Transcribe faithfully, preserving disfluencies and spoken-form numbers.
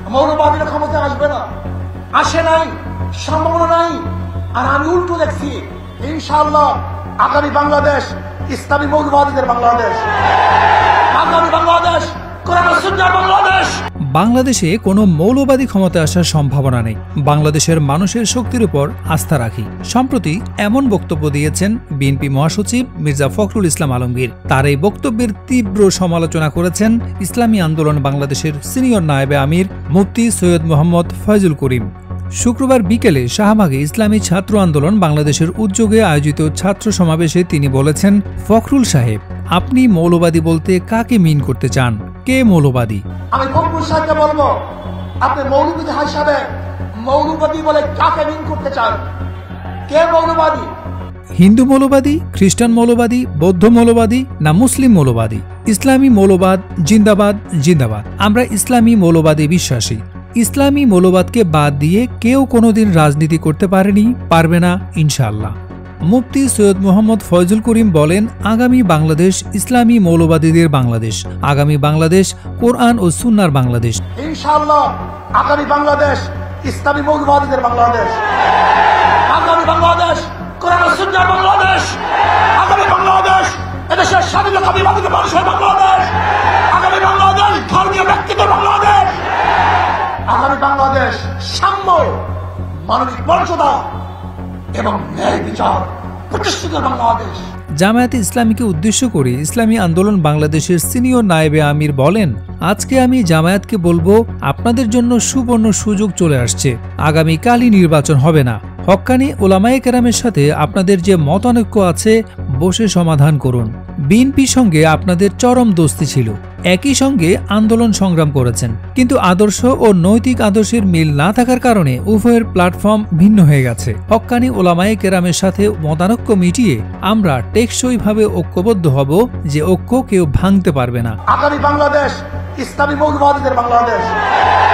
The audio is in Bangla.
মৌলবাদীরা ক্ষমতা আসবে না, আসে নাই, সম্ভাবনা নাই। আর আমি উল্টো দেখছি, ইনশাআল্লাহ আগামী বাংলাদেশ ইসলামী মৌলবাদীদের বাংলাদেশ, আগামী বাংলাদেশ কোরআন ও সুন্নাহর বাংলাদেশ। বাংলাদেশে কোনো মৌলবাদী ক্ষমতা আসার সম্ভাবনা নেই। বাংলাদেশের মানুষের শক্তির উপর আস্থা রাখি। সম্প্রতি এমন বক্তব্য দিয়েছেন বিএনপি মহাসচিব মির্জা ফখরুল ইসলাম আলমগীর। তার এই বক্তব্যের তীব্র সমালোচনা করেছেন ইসলামী আন্দোলন বাংলাদেশের সিনিয়র নায়েবে আমির মুফতি সৈয়দ মোহাম্মদ ফয়জুল করিম। শুক্রবার বিকেলে শাহবাগে ইসলামী ছাত্র আন্দোলন বাংলাদেশের উদ্যোগে আয়োজিত ছাত্র সমাবেশে তিনি বলেছেন, ফখরুল সাহেব, আপনি মৌলবাদী বলতে কাকে মিন করতে চান? কে মৌলবাদী? আমি ফখরুল সাহেবকে বলবো, আপনি মৌলবাদী হিসাবে মৌলবাদী বলে কাকে মিন করতে চান? কে মৌলবাদী? হিন্দু মৌলবাদী, খ্রিস্টান মৌলবাদী, বৌদ্ধ মৌলবাদী, না মুসলিম মৌলবাদী? ইসলামী মৌলবাদ জিন্দাবাদ জিন্দাবাদ। আমরা ইসলামী মৌলবাদে বিশ্বাসী। ইসলামী মৌলবাদকে বাদ দিয়ে কেউ কোনোদিন রাজনীতি করতে পারেনি, পারবে না ইনশাআল্লাহ। মুফতি সৈয়দ মোহাম্মদ ফয়জুল করিম বলেন, আগামী বাংলাদেশ ইসলামী মৌলবাদীদের বাংলাদেশ, আগামী বাংলাদেশ কোরআন ও সুন্নাহর বাংলাদেশ। ইনশাআল্লাহ আগামী বাংলাদেশ ইসলামী মৌলবাদীদের বাংলাদেশ, আগামী বাংলাদেশ কোরআন ও সুন্নাহর বাংলাদেশ, আগামী বাংলাদেশ এদেশের স্বাধীনতা বিভাগীয় মানুষের বাংলাদেশ, আগামী বাংলাদেশ ধর্মীয় ব্যক্তিত্বের বাংলাদেশ, আগামী বাংলাদেশ সাম্য, মানবিক মর্যাদা এবং ন্যায় বিচার প্রতিষ্ঠিত বাংলাদেশ। জামায়াতে ইসলামীকে উদ্দেশ্য করে ইসলামী আন্দোলন বাংলাদেশের সিনিয়র নায়েবে আমির বলেন, আজকে আমি জামায়াতকে বলবো, আপনাদের জন্য সুবর্ণ সুযোগ চলে আসছে। আগামীকালই নির্বাচন হবে না। হক্কানি ওলামায়ে কেরামের সাথে আপনাদের যে মতানৈক্য আছে, বসে সমাধান করুন। বিএনপির সঙ্গে আপনাদের চরম দোস্তি ছিল, একই সঙ্গে আন্দোলন সংগ্রাম করেছেন, কিন্তু আদর্শ ও নৈতিক আদর্শের মিল না থাকার কারণে উভয়ের প্ল্যাটফর্ম ভিন্ন হয়ে গেছে। হক্কানি ওলামায়ে কেরামের সাথে মতানৈক্য মিটিয়ে আমরা টেকসইভাবে ঐক্যবদ্ধ হব, যে ঐক্য কেউ ভাঙতে পারবে না। আগামী বাংলাদেশ ইসলামী মৌলবাদীদের বাংলাদেশ,